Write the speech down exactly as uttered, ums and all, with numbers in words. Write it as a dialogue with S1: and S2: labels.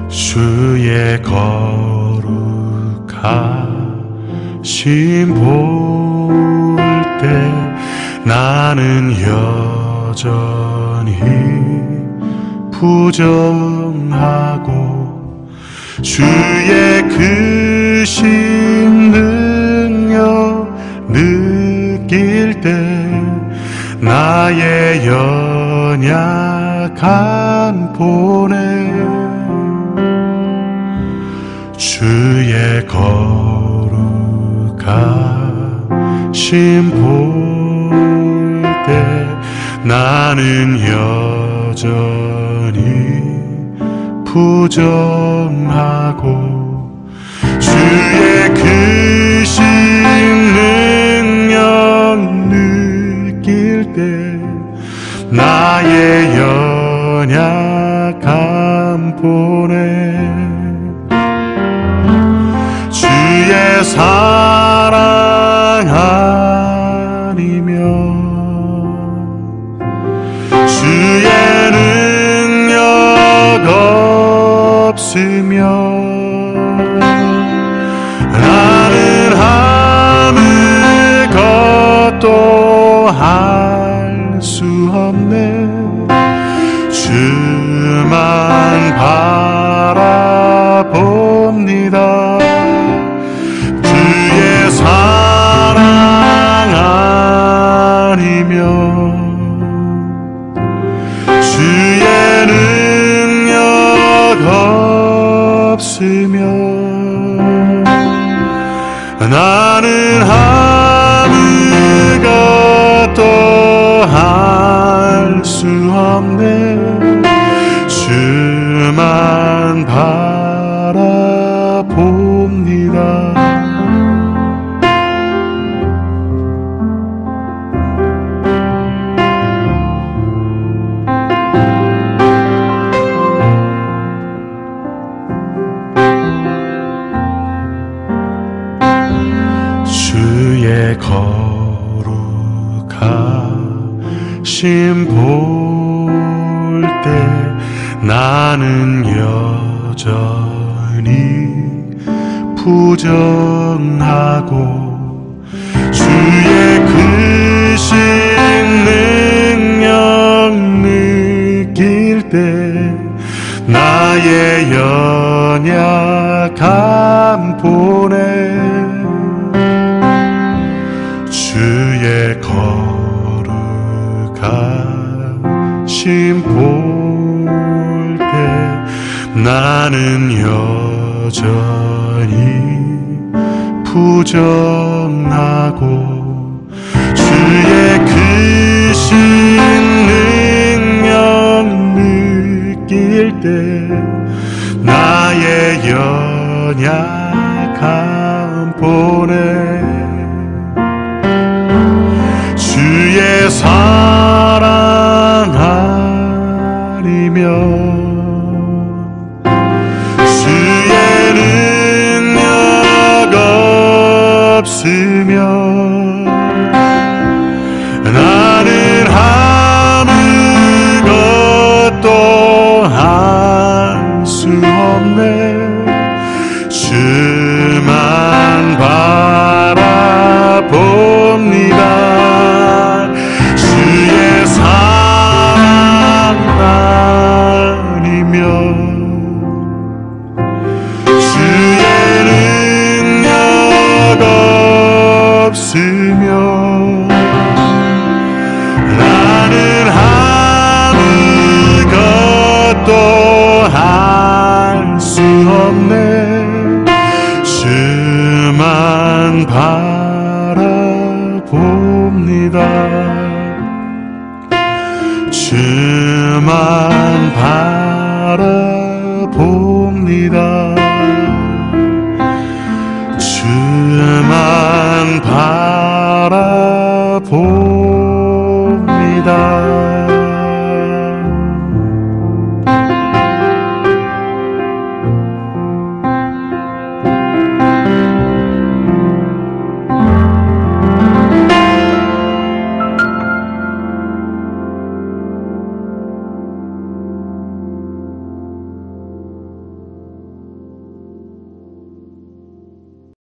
S1: 주의 거룩하심 볼 때 나는 여전히 부정하고 주의 크신 능력 느낄 때 나의 연약한 보내 주의 거룩하심 볼 때 나는 여전히 부정하고 주의 크신 능력 느낄 때 나의 연약함 보내 주의 사랑 아니면 주의 능력 없으면 나는 아무것도 할 수 없네 주만 바라봅니다 주의 사랑 아니면 주의 능력 없으면 나는 아무것도 할 수 없네 주만 바라봅니다 주의 거룩하심 볼 때 나는 여전히 부정하고 주의 크신 능력 느낄 때 나의 연약함 보내 주의 거룩하심 볼 때 나는 여전히 부정하고 주의 크신 능력 느낄 때 나의 연약함 보내 주의 사랑 아니면 주의 능력 없으면 나는 아무것도 할 수 없네 주만 바라봅니다 주의 사랑 아니면 주의 능력 없으면 나는 아무것도 할 수 없네 주만 바라봅니다 주만 바라봅니다